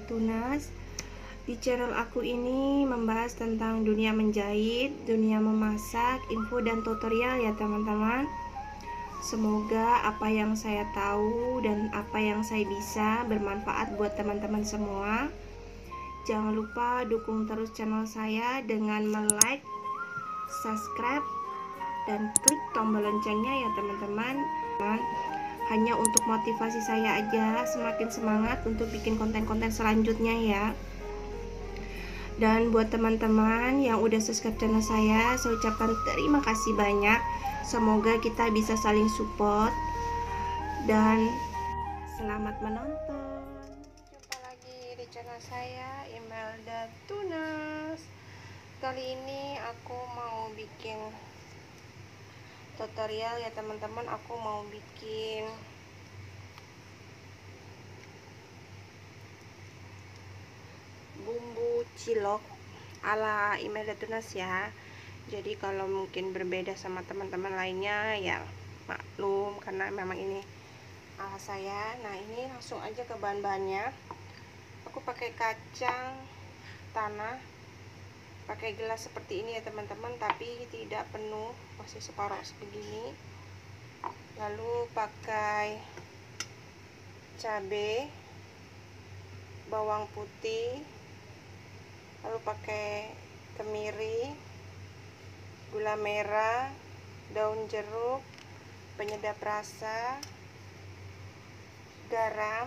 Tunas. Di channel aku ini membahas tentang dunia menjahit, dunia memasak, info dan tutorial ya teman-teman. Semoga apa yang saya tahu dan apa yang saya bisa bermanfaat buat teman-teman semua. Jangan lupa dukung terus channel saya dengan like, subscribe, dan klik tombol loncengnya ya teman-teman. Hanya untuk motivasi saya aja, semakin semangat untuk bikin konten-konten selanjutnya ya. Dan buat teman-teman yang udah subscribe channel saya ucapkan terima kasih banyak. Semoga kita bisa saling support. Dan selamat menonton. Jumpa lagi di channel saya, Imelda Tunas. Kali ini aku mau bikin tutorial ya teman-teman. Aku mau bikin bumbu cilok ala Imelda Tunas ya. Jadi kalau mungkin berbeda sama teman-teman lainnya ya maklum, karena memang ini ala saya. Nah, ini langsung aja ke bahan-bahannya. Aku pakai kacang tanah, pakai gelas seperti ini ya teman-teman, tapi tidak penuh, masih separuh sebegini. Lalu pakai cabai, bawang putih, lalu pakai kemiri, gula merah, daun jeruk, penyedap rasa, garam,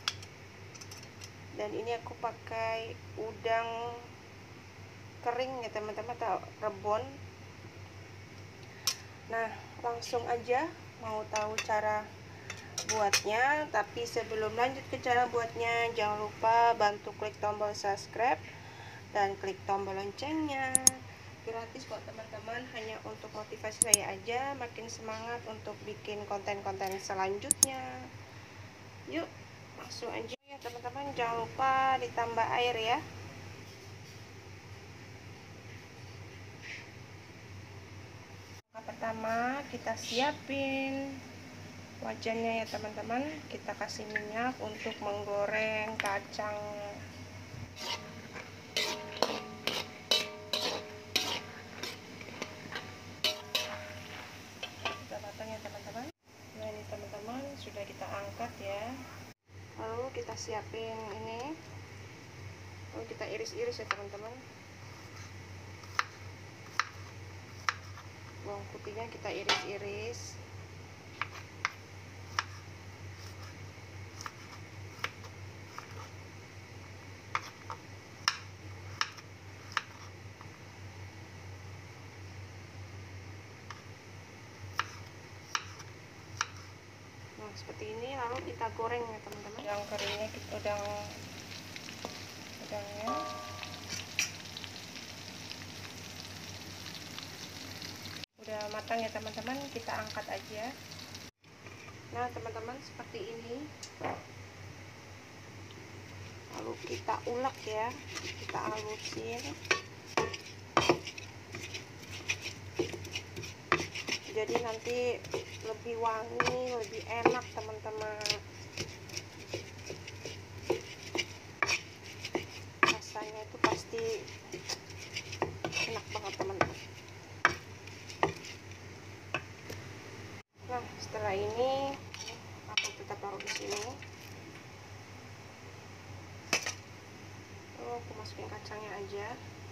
dan ini aku pakai udang kering ya teman-teman, atau rebon. Nah, langsung aja mau tahu cara buatnya. Tapi sebelum lanjut ke cara buatnya, jangan lupa bantu klik tombol subscribe dan klik tombol loncengnya. Gratis buat teman-teman, hanya untuk motivasi saya aja, makin semangat untuk bikin konten-konten selanjutnya. Yuk langsung aja ya teman-teman. Jangan lupa ditambah air ya. Pertama kita siapin wajannya ya teman-teman. Kita kasih minyak untuk menggoreng kacang. Sudah matang ya teman-teman. Nah, ini teman-teman sudah kita angkat ya. Lalu kita siapin ini, lalu kita iris-iris ya teman-teman. Bawang putihnya kita iris-iris. Nah, seperti ini. Lalu kita goreng ya teman-teman. Yang keringnya kita udangnya udah matang ya teman-teman, kita angkat aja. Nah teman-teman, seperti ini. Lalu kita ulek ya, kita halusin. Jadi nanti lebih wangi, lebih enak teman-teman. Rasanya itu pasti enak banget teman-teman. Nah, setelah ini aku tetap taruh di sini. Lalu aku masukin kacangnya aja.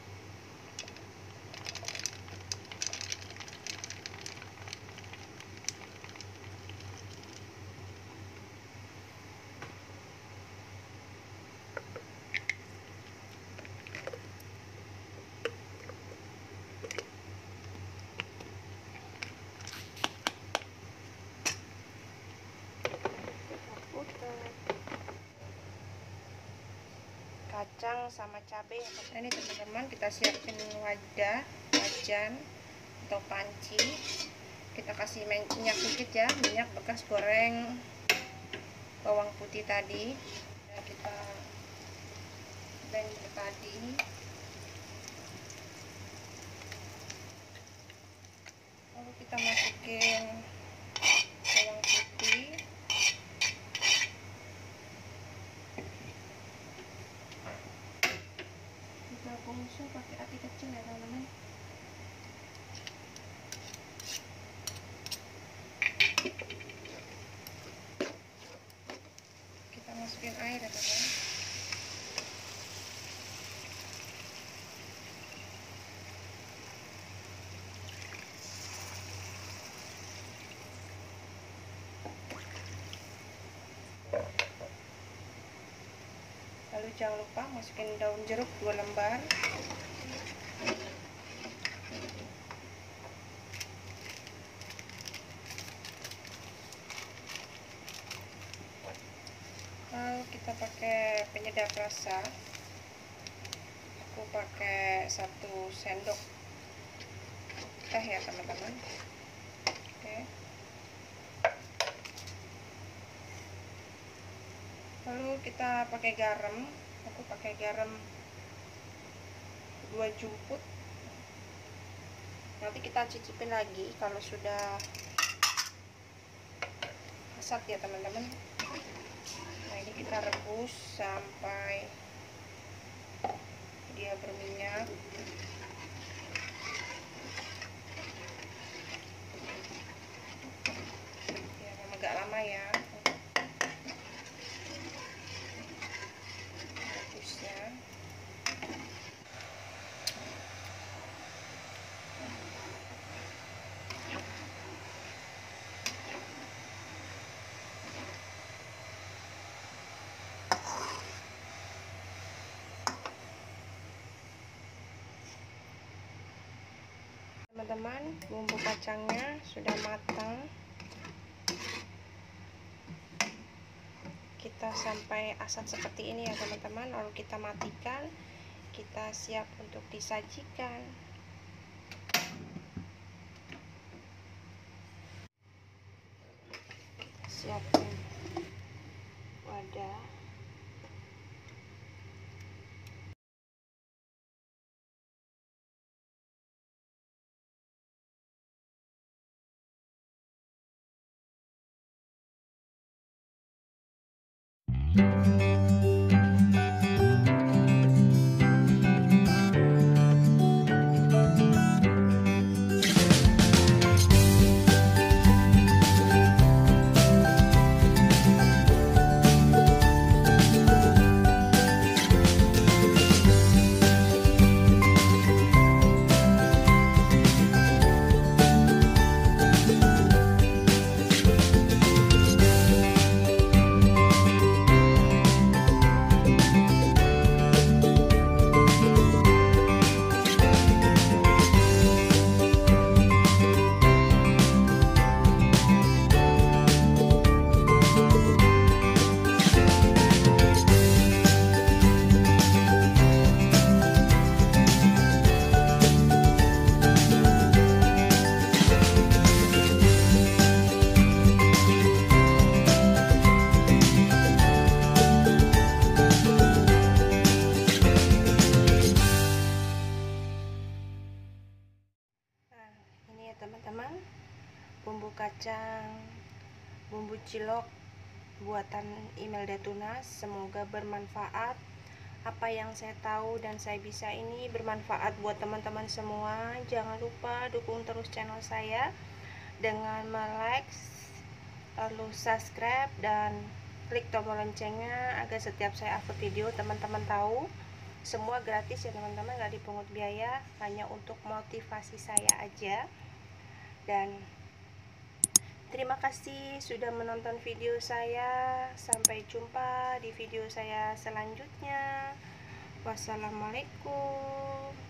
Kacang sama cabai. Ini teman-teman, kita siapin wajan atau panci. Kita kasih minyak sedikit ya, minyak bekas goreng bawang putih tadi. Dan kita blender tadi. Lalu kita masukin bawang putih, jangan lupa masukin daun jeruk 2 lembar. Lalu kita pakai penyedap rasa. Aku pakai 1 sendok teh ya teman-teman. Oke. Lalu kita pakai garam. Aku pakai garam 2 jumput. Nanti kita cicipin lagi kalau sudah asat ya teman-teman. Nah, ini kita rebus sampai dia berminyak. Ya, memang agak lama ya rebusnya. Teman-teman, bumbu kacangnya sudah matang. Kita sampai asat seperti ini ya teman-teman. Lalu kita matikan. Kita siap untuk disajikan. Kita siapkan wadah. Teman-teman, bumbu kacang, bumbu cilok buatan Imelda Tunas. Semoga bermanfaat. Apa yang saya tahu dan saya bisa ini bermanfaat buat teman-teman semua. Jangan lupa dukung terus channel saya dengan like, lalu subscribe dan klik tombol loncengnya agar setiap saya upload video teman-teman tahu. Semua gratis ya teman-teman, gak dipungut biaya, hanya untuk motivasi saya aja. Dan terima kasih sudah menonton video saya. Sampai jumpa di video saya selanjutnya. Wassalamualaikum.